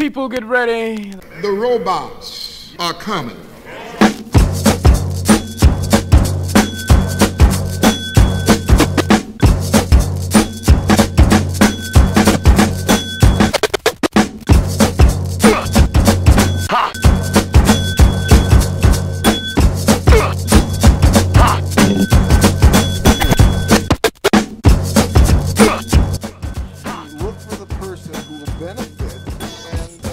People get ready. The robots are coming. Look for the person who will benefit and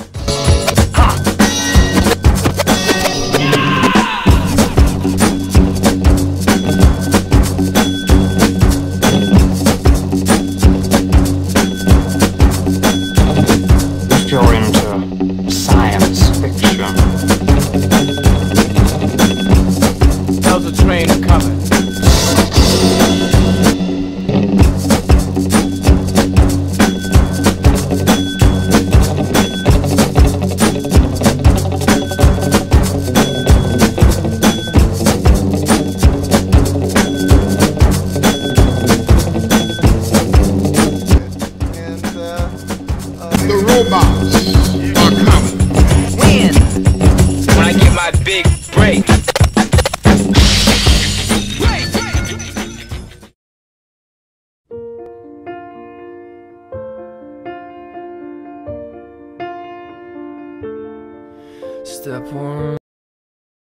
if you're into science fiction, There's a train coming. the robots are coming. When I get my big break. Step one.